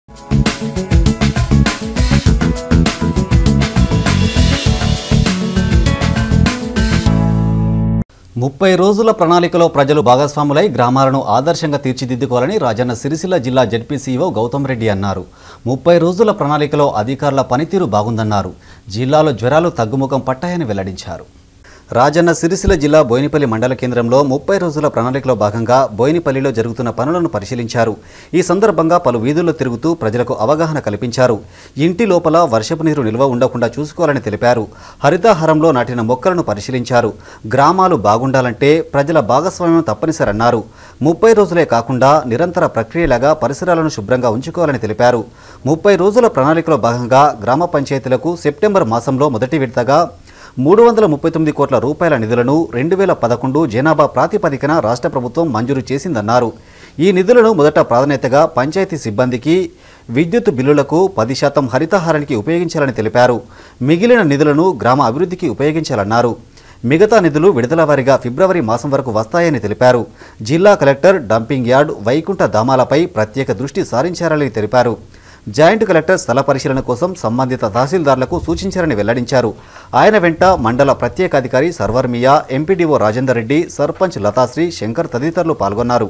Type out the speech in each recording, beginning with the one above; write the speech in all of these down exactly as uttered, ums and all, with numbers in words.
ముప్పై రోజుల ప్రణాళికలో ప్రజలు భాగస్వాములై గ్రామాలను ఆదర్శంగా తీర్చిదిద్దుకోవాలని రాజన్న సిరిసిల్ల జిల్లా జెడ్పీసీఓ గౌతమ్ రెడ్డి అన్నారు. ముప్పై రోజుల ప్రణాళికలో అధికారుల పనితీరు బాగుందన్నారు. జిల్లాలో జ్వరాలు తగ్గుముఖం పట్టాయని వెల్లడించారు. రాజన్న సిరిసిల్ల జిల్లా బోయినపల్లి మండల కేంద్రంలో ముప్పై రోజుల ప్రణాళికలో భాగంగా బోయినపల్లిలో జరుగుతున్న పనులను పరిశీలించారు. ఈ సందర్భంగా పలు వీధుల్లో తిరుగుతూ ప్రజలకు అవగాహన కల్పించారు. ఇంటి లోపల వర్షపు నీరు నిల్వ ఉండకుండా చూసుకోవాలని తెలిపారు. హరితాహారంలో నాటిన మొక్కలను పరిశీలించారు. గ్రామాలు బాగుండాలంటే ప్రజల భాగస్వామ్యం తప్పనిసరన్నారు. ముప్పై రోజులే కాకుండా నిరంతర ప్రక్రియలాగా పరిసరాలను శుభ్రంగా ఉంచుకోవాలని తెలిపారు. ముప్పై రోజుల ప్రణాళికలో భాగంగా గ్రామ పంచాయతీలకు సెప్టెంబర్ మాసంలో మొదటి విడతగా మూడు వందల ముప్పై తొమ్మిది కోట్ల రూపాయల నిధులను రెండు వేల పదకొండు జనాభా ప్రాతిపదికన రాష్ట్ర ప్రభుత్వం మంజూరు చేసిందన్నారు. ఈ నిధులను మొదట ప్రాధాన్యతగా పంచాయతీ సిబ్బందికి, విద్యుత్ బిల్లులకు పది శాతం హరితహారానికి ఉపయోగించాలని తెలిపారు. మిగిలిన నిధులను గ్రామ అభివృద్ధికి ఉపయోగించాలన్నారు. మిగతా నిధులు విడుదల వారీగా ఫిబ్రవరి మాసం వరకు వస్తాయని తెలిపారు. జిల్లా కలెక్టర్ డంపింగ్ యార్డ్, వైకుంఠ ధామాలపై ప్రత్యేక దృష్టి సారించారని తెలిపారు. జాయింట్ కలెక్టర్ స్థల పరిశీలన కోసం సంబంధిత తహసీల్దార్లకు సూచించారని వెల్లడించారు. ఆయన వెంట మండల ప్రత్యేకాధికారి సర్వర్ మియా, ఎంపీడీఓ రాజేందర్ రెడ్డి, సర్పంచ్ లతాశ్రీ, శంకర్ తదితరులు పాల్గొన్నారు.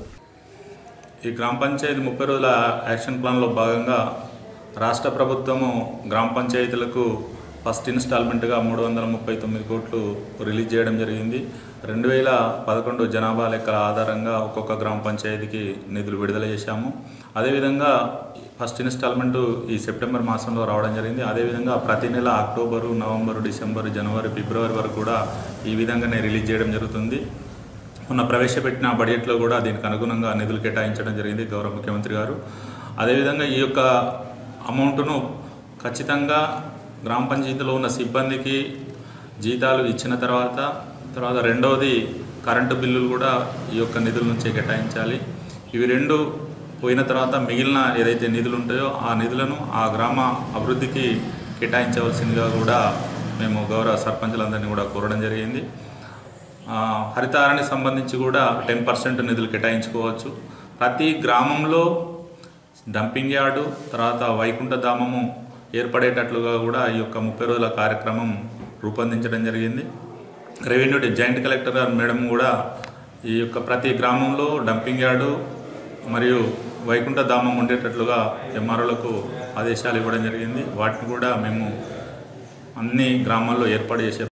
ఈ గ్రామ పంచాయతీ ముప్పై రోజుల యాక్షన్ ప్లాన్లో భాగంగా రాష్ట్ర ప్రభుత్వము గ్రామ పంచాయతీలకు ఫస్ట్ ఇన్స్టాల్మెంట్గా మూడు వందల ముప్పై తొమ్మిది కోట్లు రిలీజ్ చేయడం జరిగింది. రెండు వేల పదకొండు జనాభా లెక్కల ఆధారంగా ఒక్కొక్క గ్రామ పంచాయతీకి నిధులు విడుదల చేశాము. అదేవిధంగా ఫస్ట్ ఇన్స్టాల్మెంటు ఈ సెప్టెంబర్ మాసంలో రావడం జరిగింది. అదేవిధంగా ప్రతి నెల అక్టోబరు, నవంబరు, డిసెంబరు, జనవరి, ఫిబ్రవరి వరకు కూడా ఈ విధంగానే రిలీజ్ చేయడం జరుగుతుంది. మొన్న ప్రవేశపెట్టిన బడ్జెట్లో కూడా దీనికి అనుగుణంగా నిధులు కేటాయించడం జరిగింది గౌరవ ముఖ్యమంత్రి గారు. అదేవిధంగా ఈ యొక్క అమౌంట్ను ఖచ్చితంగా గ్రామ పంచాయతీలో ఉన్న సిబ్బందికి జీతాలు ఇచ్చిన తర్వాత తర్వాత రెండవది కరెంటు బిల్లులు కూడా ఈ యొక్క నిధుల నుంచే కేటాయించాలి. ఇవి రెండు పోయిన తర్వాత మిగిలిన ఏదైతే నిధులు ఉంటాయో ఆ నిధులను ఆ గ్రామ అభివృద్ధికి కేటాయించవలసిందిగా కూడా మేము గౌరవ సర్పంచులందరినీ కూడా కోరడం జరిగింది. హరితహారానికి సంబంధించి కూడా టెన్ పర్సెంట్ నిధులు కేటాయించుకోవచ్చు. ప్రతి గ్రామంలో డంపింగ్ యార్డు, తర్వాత వైకుంఠ ధామము ఏర్పడేటట్లుగా కూడా ఈ యొక్క ముప్పై రోజుల కార్యక్రమం రూపొందించడం జరిగింది. రెవెన్యూ జాయింట్ కలెక్టర్ గారు మేడం కూడా ఈ యొక్క ప్రతి గ్రామంలో డంపింగ్ యార్డు మరియు వైకుంఠ ధామం ఉండేటట్లుగా ఎంఆర్ఓలకు ఆదేశాలు ఇవ్వడం జరిగింది. వాటిని కూడా మేము అన్ని గ్రామాల్లో ఏర్పాటు చేసే